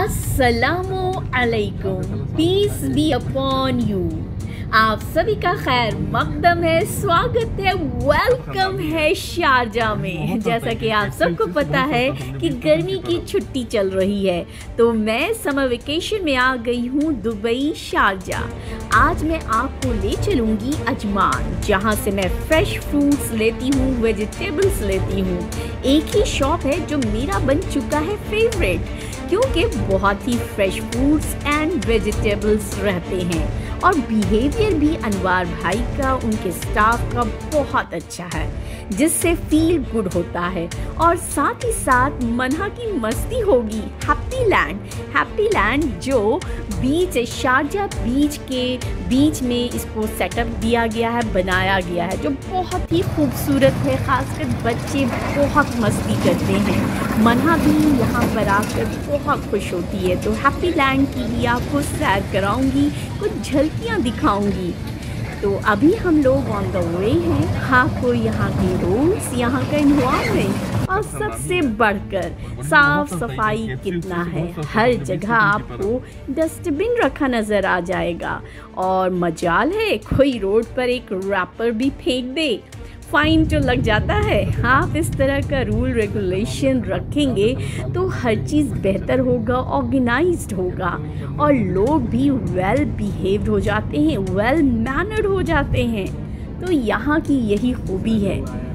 अस्सलामु अलैकुम, piece B upon you. आप सभी का खैर मकदम है, स्वागत है, वेलकम है शारजा में। जैसा कि आप सबको पता है कि गर्मी की छुट्टी चल रही है, तो मैं समर वेकेशन में आ गई हूँ दुबई शारजा। आज मैं आपको ले चलूँगी अजमान, जहाँ से मैं फ्रेश फ्रूट्स लेती हूँ, वेजिटेबल्स लेती हूँ। एक ही शॉप है जो मेरा बन चुका है फेवरेट, क्योंकि बहुत ही फ्रेश फ्रूट्स एंड वेजिटेबल्स रहते हैं और बिहेवियर भी अनवार भाई का, उनके स्टाफ का बहुत अच्छा है, जिससे फील गुड होता है। और साथ ही साथ मन्हा की मस्ती होगी। हैप्पी लैंड जो बीच शारजा बीच के बीच में इसको सेटअप दिया गया है, बनाया गया है, जो बहुत ही खूबसूरत है। खासकर बच्चे बहुत मस्ती करते हैं। मन्हा भी यहाँ पर आकर बहुत खुश होती है। तो हैप्पी लैंड की भी आपको सैर कराऊंगी, कुछ झलकियाँ दिखाऊंगी। तो अभी हम लोग ऑन द वे हैं। आपको यहाँ के रूल्स, यहाँ का एनवायरनमेंट और सबसे बढ़कर साफ सफाई कितना है। हर जगह आपको डस्टबिन रखा नज़र आ जाएगा और मजाल है कोई रोड पर एक रैपर भी फेंक दे, फाइन तो लग जाता है। आप इस तरह का रूल रेगुलेशन रखेंगे तो हर चीज़ बेहतर होगा, ऑर्गेनाइज्ड होगा और लोग भी वेल बिहेव्ड हो जाते हैं, वेल मैनर्ड हो जाते हैं। तो यहाँ की यही खूबी है।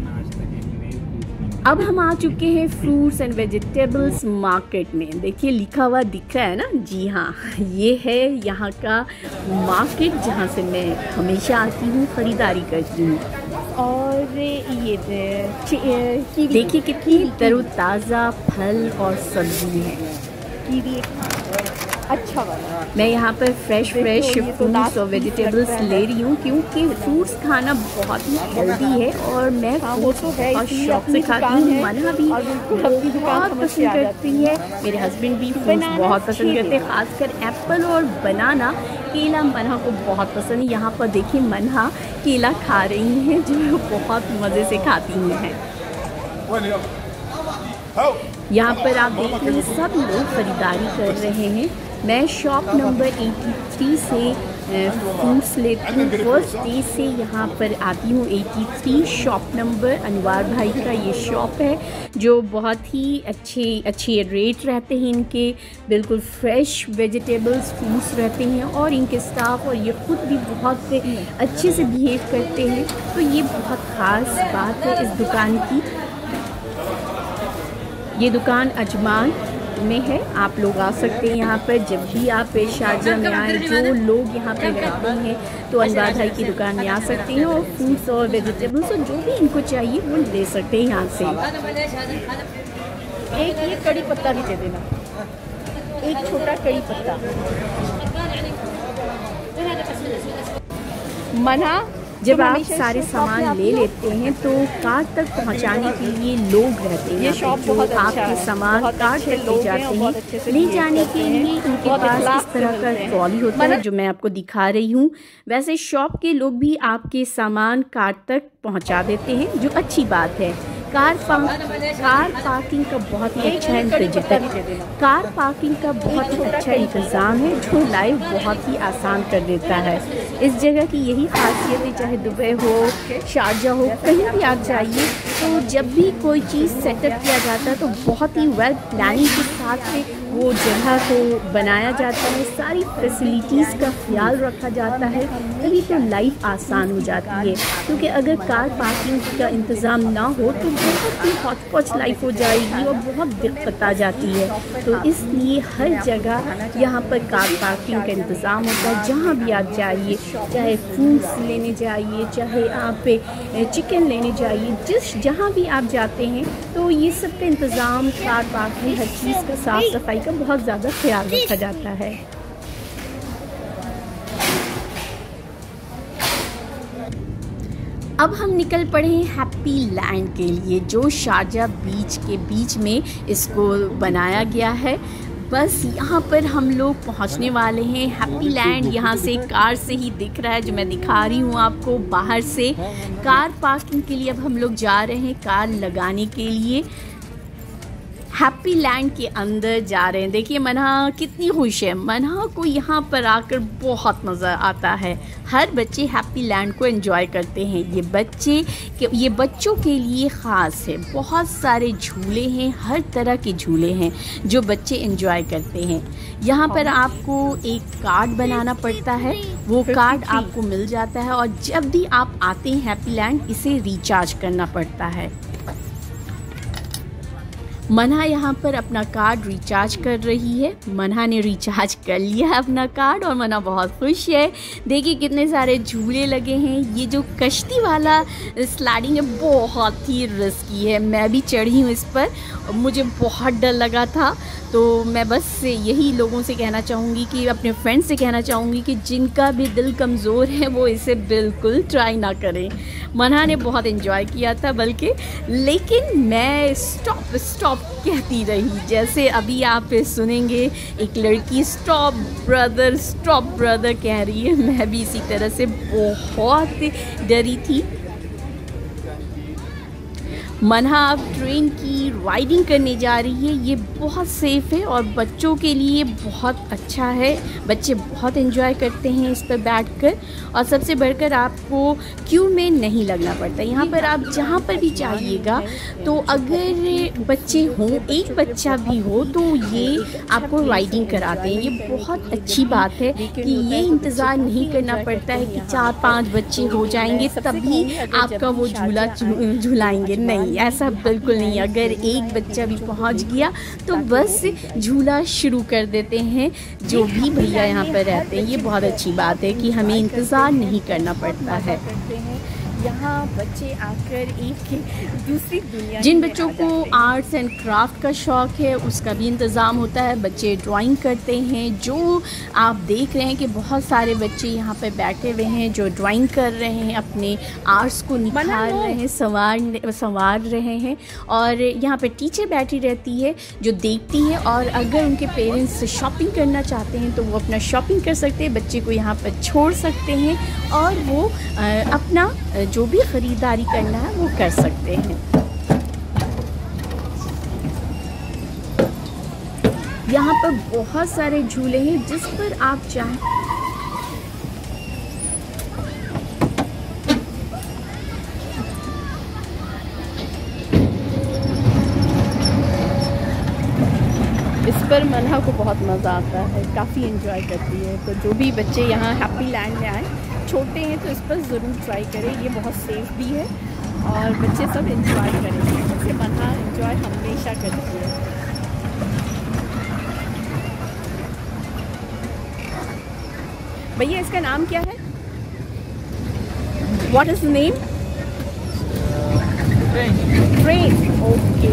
अब हम आ चुके हैं फ्रूट्स एंड वेजिटेबल्स मार्केट में। देखिए लिखा हुआ दिख रहा है ना, जी हाँ, ये है यहाँ का मार्केट जहाँ से मैं हमेशा आती हूँ, ख़रीदारी करती हूँ। और ये देखिए कितनी तरोताज़ा फल और सब्जी है। अच्छा वाला। मैं यहाँ पर फ्रेश फ्रूट्स और वेजिटेबल्स ले रही हूँ, क्योंकि फ्रूट्स खाना बहुत ही हेल्दी है और मैं फ्रूट्स बहुत शौक से खाती हूँ। मन्हा भी बहुत पसंद करती है, मेरे हस्बैंड भी फ्रूट्स बहुत पसंद करते हैं, खासकर एप्पल और बनाना। केला मन्हा को बहुत पसंद है। यहाँ पर देखिए मन्हा केला खा रही हैं, जो बहुत मज़े से खाती हैं। यहाँ पर आप देखिए सब लोग ख़रीदारी कर रहे हैं। मैं शॉप नंबर 83 से फ्रूट्स लेती हूँ। फर्स्ट डे से यहाँ पर आती हूँ। 83 शॉप नंबर अनवार भाई का ये शॉप है, जो बहुत ही अच्छे रेट रहते हैं इनके। बिल्कुल फ्रेश वेजिटेबल्स फ्रूट्स रहते हैं और इनके स्टाफ और ये खुद भी बहुत अच्छे से बिहेव करते हैं। तो ये बहुत ख़ास बात है इस दुकान की। ये दुकान अजमान में है, आप लोग आ सकते हैं यहाँ पर जब भी आप शारजा में आए। जो लोग यहाँ पे रहते हैं तो अनवार भाई की दुकान में आ सकते हैं और फ्रूट्स और वेजिटेबल्स और जो भी इनको चाहिए वो ले सकते हैं यहाँ से। एक ये कड़ी पत्ता भी दे देना, एक छोटा कड़ी पत्ता। मना जब आप सारे सामान ले लेते हैं तो कार तक पहुंचाने के लिए लोग रहते हैं, जो आपके सामान कार तक ले जाते हैं। ले जाने के लिए उनके पास इस तरह का ट्रॉली होता है, जो मैं आपको दिखा रही हूँ। वैसे शॉप के लोग भी आपके सामान कार तक पहुंचा देते हैं, जो अच्छी बात है। कार पार्किंग का बहुत ही अच्छा इंतज़ाम है, जो लाइफ बहुत ही आसान कर देता है। इस जगह की यही खासियत है, चाहे दुबई हो, शारजा हो, कहीं भी आप जाइए तो जब भी कोई चीज़ सेटअप किया जाता है तो बहुत ही वेल प्लानिंग के साथ से वो जगह को बनाया जाता है, सारी फैसिलिटीज़ का ख्याल रखा जाता है, तभी तो लाइफ आसान हो जाती है। क्योंकि अगर कार पार्किंग का इंतज़ाम ना हो तो बहुत ही हौच-पौच लाइफ हो जाएगी और बहुत दिक्कत आ जाती है। तो इसलिए हर जगह यहाँ पर कार पार्किंग का इंतज़ाम होता है। जहाँ भी आप जाइए, चाहे फ्रूट्स लेने जाइए, चाहे आप चिकन लेने जाइए, जहाँ भी आप जाते हैं तो ये सब का इंतज़ाम, कार पार्किंग, हर चीज़ का साफ़ सफाई का बहुत ज़्यादा ख्याल रखा जाता है। अब हम निकल पड़े हैं हैप्पी लैंड के लिए, जो शारजा बीच के बीच में इसको बनाया गया है। बस यहाँ पर हम लोग पहुँचने वाले हैं। हैप्पी लैंड यहाँ से कार से ही दिख रहा है, जो मैं दिखा रही हूँ आपको बाहर से। कार पार्किंग के लिए अब हम लोग जा रहे हैं, कार लगाने के लिए। हैप्पी लैंड के अंदर जा रहे हैं। देखिए मन्हा कितनी खुश है। मन्हा को यहाँ पर आकर बहुत मज़ा आता है। हर बच्चे हैप्पी लैंड को एंजॉय करते हैं। ये बच्चों के लिए ख़ास है। बहुत सारे झूले हैं, हर तरह के झूले हैं जो बच्चे एंजॉय करते हैं। यहाँ पर आपको एक कार्ड बनाना पड़ता है, वो कार्ड आपको मिल जाता है और जब भी आप आते हैं हैप्पी लैंड इसे रिचार्ज करना पड़ता है। मन्हा यहाँ पर अपना कार्ड रिचार्ज कर रही है। मन्हा ने रिचार्ज कर लिया है अपना कार्ड और मन्हा बहुत खुश है। देखिए कितने सारे झूले लगे हैं। ये जो कश्ती वाला स्लाइडिंग है बहुत ही रिस्की है। मैं भी चढ़ी हूँ इस पर, मुझे बहुत डर लगा था। तो मैं बस यही लोगों से कहना चाहूँगी कि अपने फ्रेंड्स से कहना चाहूँगी कि जिनका भी दिल कमज़ोर है वो इसे बिल्कुल ट्राई ना करें। मन्हा ने बहुत एंजॉय किया था बल्कि, लेकिन मैं स्टॉप स्टॉप कहती रही। जैसे अभी आप सुनेंगे एक लड़की स्टॉप ब्रदर कह रही है। मैं भी इसी तरह से बहुत डरी थी। मन्हा अब ट्रेन की राइडिंग करने जा रही है। ये बहुत सेफ़ है और बच्चों के लिए बहुत अच्छा है। बच्चे बहुत एंजॉय करते हैं इस पर बैठकर और सबसे बढ़कर आपको क्यू में नहीं लगना पड़ता। यहाँ पर आप जहाँ पर भी चाहिएगा, तो अगर बच्चे हों, एक बच्चा भी हो तो ये आपको राइडिंग कराते हैं। ये बहुत अच्छी बात है कि ये इंतज़ार नहीं करना पड़ता है कि 4-5 बच्चे हो जाएंगे तभी आपका वो झूला झूलाएंगे। नहीं, ऐसा बिल्कुल नहीं। अगर एक बच्चा भी पहुंच गया तो बस झूला शुरू कर देते हैं जो भी भैया यहाँ पर रहते हैं। ये बहुत अच्छी बात है कि हमें इंतज़ार नहीं करना पड़ता है। यहाँ बच्चे आकर एक दूसरी दुनिया, जिन बच्चों को आर्ट्स एंड क्राफ्ट का शौक़ है उसका भी इंतज़ाम होता है। बच्चे ड्राइंग करते हैं। जो आप देख रहे हैं कि बहुत सारे बच्चे यहाँ पर बैठे हुए हैं जो ड्राइंग कर रहे हैं, अपने आर्ट्स को निखार रहे हैं, संवार रहे हैं। और यहाँ पर टीचर बैठी रहती है जो देखती है, और अगर उनके पेरेंट्स शॉपिंग करना चाहते हैं तो वो अपना शॉपिंग कर सकते हैं, बच्चे को यहाँ पर छोड़ सकते हैं और वो अपना जो भी ख़रीदारी करना है वो कर सकते हैं। यहाँ पर बहुत सारे झूले हैं जिस पर आप चाहें इस पर मन्हा को बहुत मज़ा आता है, काफ़ी एंजॉय करती है। तो जो भी बच्चे यहाँ हैप्पी लैंड में आए, छोटे हैं तो इस पर ज़रूर ट्राई करें। ये बहुत सेफ़ भी है और बच्चे सब एंजॉय करेंगे। जैसे मन्हा एंजॉय हमेशा करती है। भैया इसका नाम क्या है? What is the name? Train. Okay,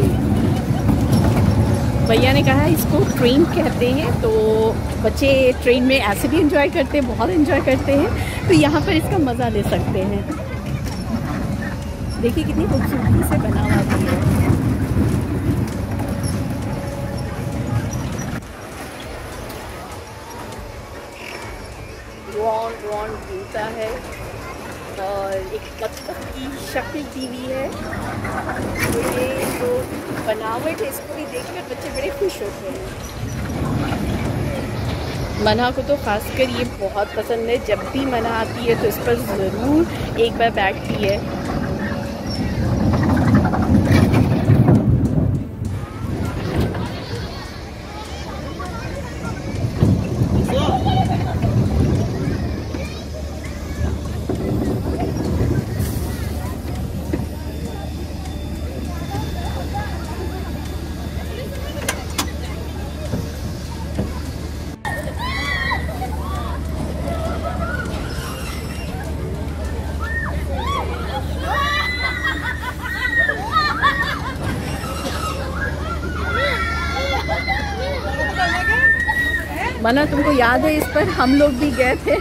भैया ने कहा इसको ट्रेन कहते हैं। तो बच्चे ट्रेन में ऐसे भी एंजॉय करते हैं, बहुत एंजॉय करते हैं। तो यहाँ पर इसका मज़ा ले सकते हैं। देखिए कितनी खूबसूरती से बना हुआ है। रॉन घूमता है और एक बत्तख की शक्ल दी हुई है। तो ये जो बनावट है इसको भी देखकर बच्चे बड़े खुश होते हैं। मन्हा को तो खासकर ये बहुत पसंद है। जब भी मन्हा आती है तो इस पर ज़रूर एक बार बैठती है। मन्हा तुमको याद है इस पर हम लोग भी गए थे।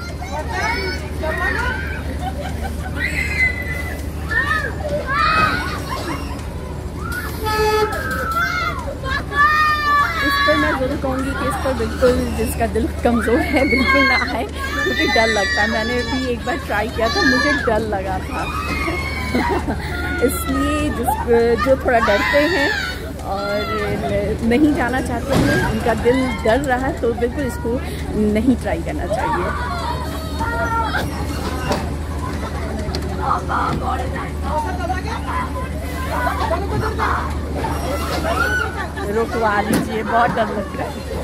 इस पर मैं ज़रूर कहूँगी कि इस पर बिल्कुल जिसका दिल कमज़ोर है बिल्कुल ना आए, क्योंकि डर लगता है। मैंने भी एक बार ट्राई किया था, मुझे डर लगा था। इसलिए जो थोड़ा डरते हैं और नहीं जाना चाहते हैं, उनका दिल डर रहा है, तो बिल्कुल इसको नहीं ट्राई करना चाहिए। रुकवा लीजिए, बहुत डर लग रहा है।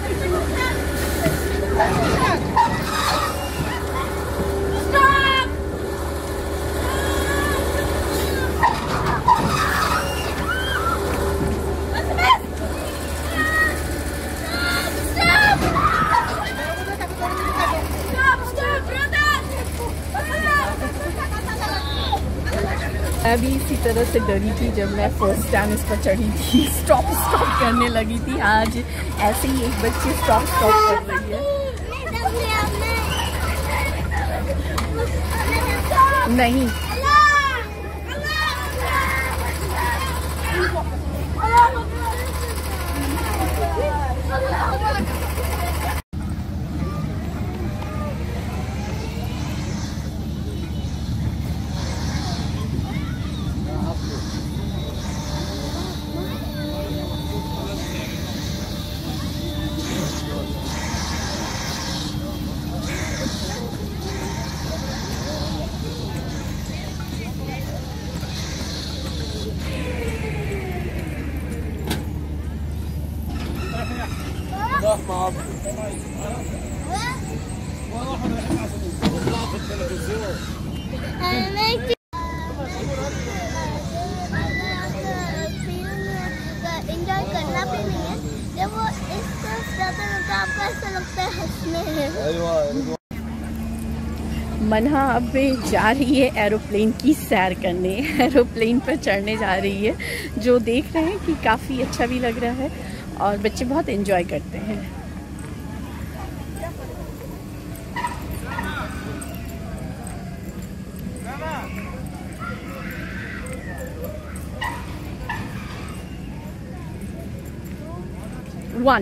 मैं भी इसी तरह से डरी थी जब मैं फर्स्ट टाइम इस पर चढ़ी थी। स्टॉप करने लगी थी। आज ऐसे ही एक बच्ची स्टॉप कर रही है। नहीं, एंजॉय करना भी नहीं है, जब वो इस तरफ जाते हैं तो आपको ऐसा लगता है हंसने हैं। मनहा अब जा रही है एरोप्लेन की सैर करने। एरोप्लेन पर चढ़ने जा रही है, जो देख रहे हैं कि काफ़ी अच्छा भी लग रहा है और बच्चे बहुत एंजॉय करते हैं। One.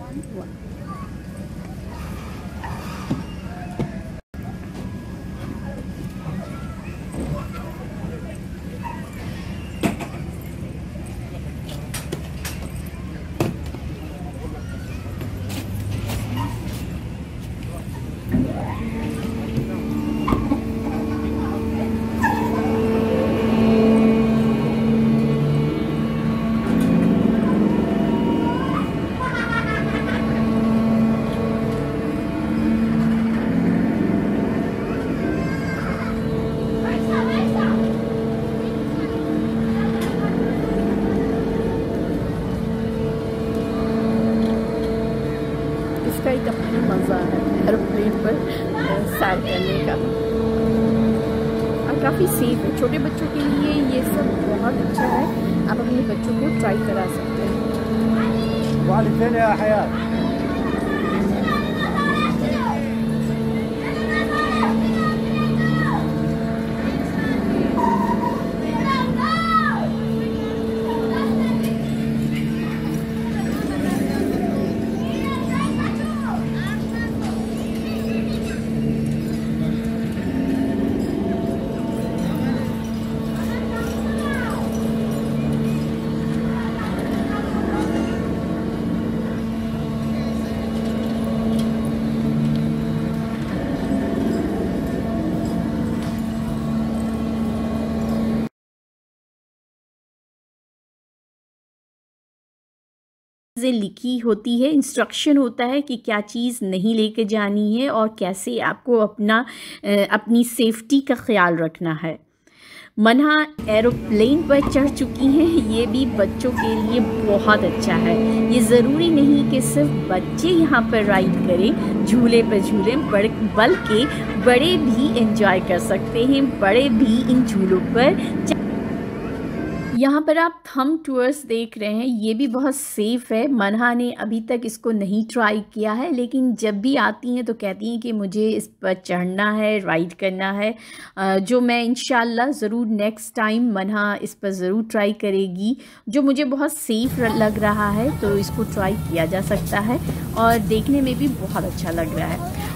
इसका एक अपना मज़ा है एरोप्लेन पर सैर करने का, और काफ़ी सेफ है। छोटे बच्चों के लिए ये सब बहुत अच्छा है। आप अपने बच्चों को ट्राई करा सकते हैं। चीज़ें लिखी होती है, इंस्ट्रक्शन होता है कि क्या चीज़ नहीं लेके जानी है और कैसे आपको अपनी सेफ्टी का ख्याल रखना है। मनहा एरोप्लेन पर चढ़ चुकी हैं, ये भी बच्चों के लिए बहुत अच्छा है। ये ज़रूरी नहीं कि सिर्फ बच्चे यहाँ पर राइड करें, झूले पर झूलें, बल्कि बड़े भी एंजॉय कर सकते हैं। बड़े भी इन झूलों पर। यहाँ पर आप थंब टूर्स देख रहे हैं, ये भी बहुत सेफ़ है। मनहा ने अभी तक इसको नहीं ट्राई किया है, लेकिन जब भी आती हैं तो कहती हैं कि मुझे इस पर चढ़ना है, राइड करना है, जो मैं इंशाल्लाह ज़रूर नेक्स्ट टाइम मनहा इस पर ज़रूर ट्राई करेगी। जो मुझे बहुत सेफ़ लग रहा है, तो इसको ट्राई किया जा सकता है और देखने में भी बहुत अच्छा लग रहा है।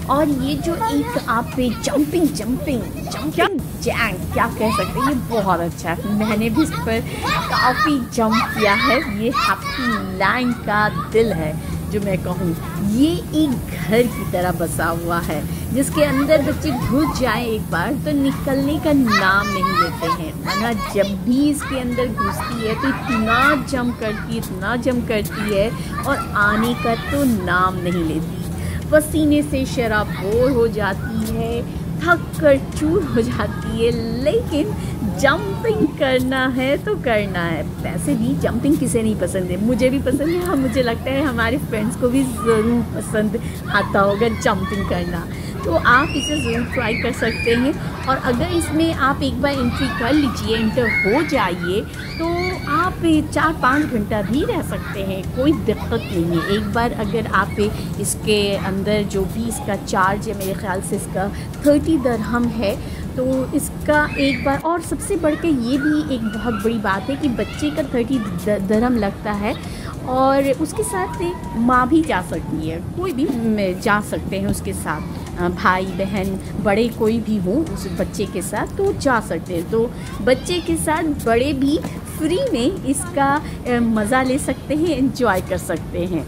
और ये जो एक आप जंपिंग जैक क्या कह सकते हैं, ये बहुत अच्छा है। मैंने भी इस पर काफ़ी जंप किया है। ये हैप्पी लैंड का दिल है जो मैं कहूँ। ये एक घर की तरह बसा हुआ है जिसके अंदर बच्चे घुस जाएं एक बार तो निकलने का नाम नहीं लेते हैं। मना जब भी इसके अंदर घुसती है तो इतना जंप करती है और आने का तो नाम नहीं लेती। पसीने से शराबोर हो जाती है, थक कर चूर हो जाती है, लेकिन जंपिंग करना है तो करना है। वैसे भी जंपिंग किसे नहीं पसंद है, मुझे भी पसंद है। हाँ, मुझे लगता है हमारे फ्रेंड्स को भी ज़रूर पसंद आता होगा जंपिंग करना। तो आप इसे ज़रूर ट्राई कर सकते हैं। और अगर इसमें आप एक बार एंट्री कर लीजिए, एंटर हो जाइए, तो आप 4-5 घंटा भी रह सकते हैं, कोई दिक्कत नहीं है। एक बार अगर आप इसके अंदर जो भी इसका चार्ज है, मेरे ख़्याल से इसका 30 दिरहम है, तो इसका एक बार, और सबसे बढ़ के ये भी एक बहुत बड़ी बात है कि बच्चे का 30 दिरहम लगता है और उसके साथ माँ भी जा सकती है, कोई भी जा सकते हैं उसके साथ, भाई बहन बड़े कोई भी हो उस बच्चे के साथ तो जा सकते हैं। तो बच्चे के साथ बड़े भी फ्री में इसका मज़ा ले सकते हैं, एंजॉय कर सकते हैं।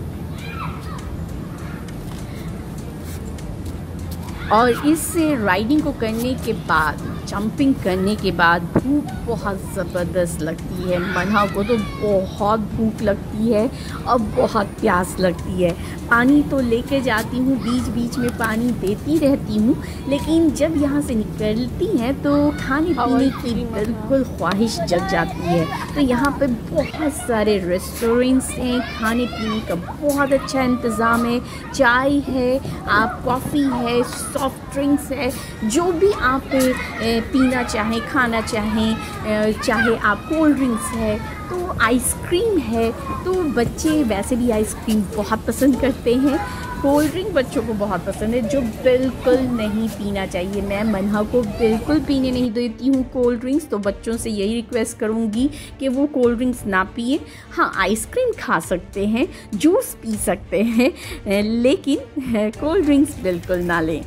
और इस राइडिंग को करने के बाद, जंपिंग करने के बाद भूख बहुत ज़बरदस्त लगती है। मन्हा को तो बहुत भूख लगती है और बहुत प्यास लगती है। पानी तो लेके जाती हूँ, बीच बीच में पानी देती रहती हूँ, लेकिन जब यहाँ से निकलती हैं तो खाने पीने की बिल्कुल ख्वाहिश जग जाती है। तो यहाँ पे बहुत सारे रेस्टोरेंट्स हैं, खाने पीने का बहुत अच्छा इंतज़ाम है। चाय है, आप कॉफ़ी है, सॉफ्ट ड्रिंक्स है, जो भी आप पीना चाहें, खाना चाहें, चाहे आप कोल्ड ड्रिंक्स है, तो आइसक्रीम है। तो बच्चे वैसे भी आइसक्रीम बहुत पसंद करते हैं, कोल्ड ड्रिंक बच्चों को बहुत पसंद है, जो बिल्कुल नहीं पीना चाहिए। मैं मन्हा को बिल्कुल पीने नहीं देती हूँ कोल्ड ड्रिंक्स, तो बच्चों से यही रिक्वेस्ट करूँगी कि वो कोल्ड ड्रिंक्स ना पिए। हाँ, आइसक्रीम खा सकते हैं, जूस पी सकते हैं, लेकिन कोल्ड ड्रिंक्स बिल्कुल ना लें।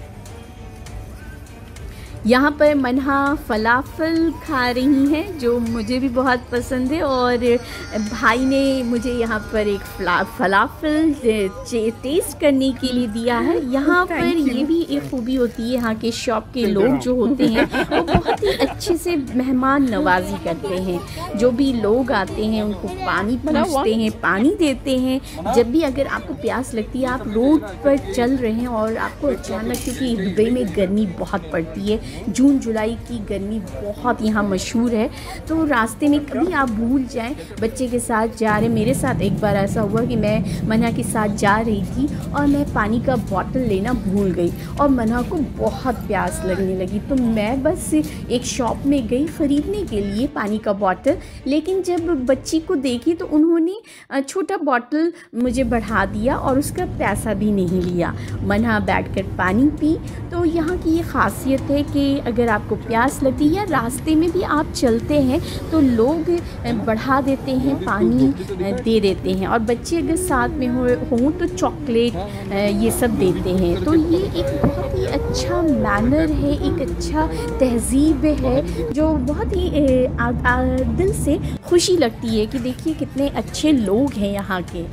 यहाँ पर मन्हा फलाफल खा रही हैं, जो मुझे भी बहुत पसंद है, और भाई ने मुझे यहाँ पर एक फलाफल टेस्ट करने के लिए दिया है। यहाँ पर ये भी एक खूबी होती है, यहाँ के शॉप के लोग जो होते हैं वो बहुत ही अच्छे से मेहमान नवाजी करते हैं। जो भी लोग आते हैं उनको पानी पूछते हैं, पानी देते हैं। जब भी अगर आपको प्यास लगती है, आप रोड पर चल रहे हैं और आपको अचानक, क्योंकि दुबई में गर्मी बहुत पड़ती है, जून जुलाई की गर्मी बहुत यहाँ मशहूर है, तो रास्ते में कभी आप भूल जाएं, बच्चे के साथ जा रहे, मेरे साथ एक बार ऐसा हुआ कि मैं मन्हा के साथ जा रही थी और मैं पानी का बॉटल लेना भूल गई और मन्हा को बहुत प्यास लगने लगी। तो मैं बस एक शॉप में गई ख़रीदने के लिए पानी का बॉटल, लेकिन जब बच्ची को देखी तो उन्होंने छोटा बॉटल मुझे बढ़ा दिया और उसका पैसा भी नहीं लिया। मन्हा बैठकर पानी पी। तो यहाँ की ये ख़ासियत है कि अगर आपको प्यास लगती है या रास्ते में भी आप चलते हैं तो लोग बढ़ा देते हैं, पानी दे देते हैं, और बच्चे अगर साथ में हों तो चॉकलेट ये सब देते हैं। तो ये एक बहुत ही अच्छा मैनर है, एक अच्छा तहज़ीब है, जो बहुत ही दिल से खुशी लगती है कि देखिए कितने अच्छे लोग हैं यहाँ के,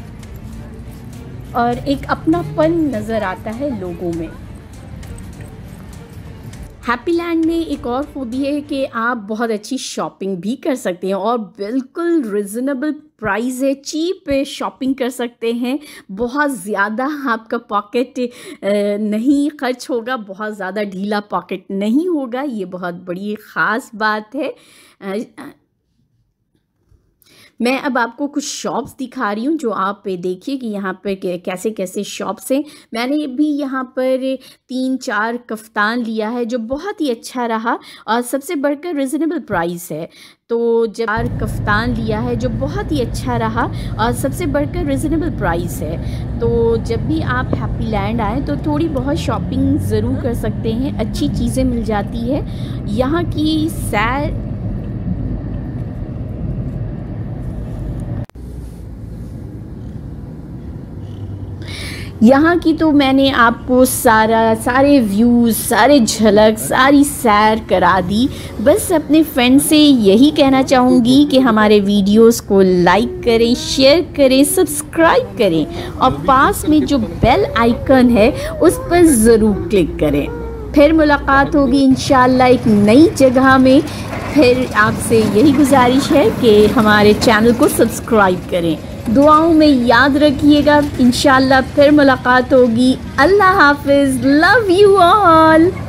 और एक अपनापन नज़र आता है लोगों में। हैप्पी लैंड में एक और खूबी है कि आप बहुत अच्छी शॉपिंग भी कर सकते हैं और बिल्कुल रिजनेबल प्राइस है, चीप शॉपिंग कर सकते हैं। बहुत ज़्यादा आपका पॉकेट नहीं खर्च होगा, बहुत ज़्यादा ढीला पॉकेट नहीं होगा, ये बहुत बड़ी ख़ास बात है। मैं अब आपको कुछ शॉप्स दिखा रही हूँ, जो आप देखिए कि यहाँ पर कैसे कैसे शॉप्स हैं। मैंने भी यहाँ पर 3-4 कफ्तान लिया है जो बहुत ही अच्छा रहा और सबसे बढ़कर रिजनेबल प्राइस है। तो जब 4 कफ्तान लिया है जो बहुत ही अच्छा रहा और सबसे बढ़कर रिजनेबल प्राइस है। तो जब भी आप हैप्पी लैंड आएँ तो थोड़ी बहुत शॉपिंग ज़रूर कर सकते हैं, अच्छी चीज़ें मिल जाती है। यहाँ की सैर यहाँ की तो मैंने आपको सारे व्यूज़, सारे झलक, सारी सैर करा दी। बस अपने फ्रेंड से यही कहना चाहूँगी कि हमारे वीडियोस को लाइक करें, शेयर करें, सब्सक्राइब करें और पास में जो बेल आइकन है उस पर ज़रूर क्लिक करें। फिर मुलाकात होगी इंशाल्लाह एक नई जगह में। फिर आपसे यही गुजारिश है कि हमारे चैनल को सब्सक्राइब करें। दुआओं में याद रखिएगा। इंशाल्लाह फिर मुलाकात होगी। अल्लाह हाफिज़। Love you all.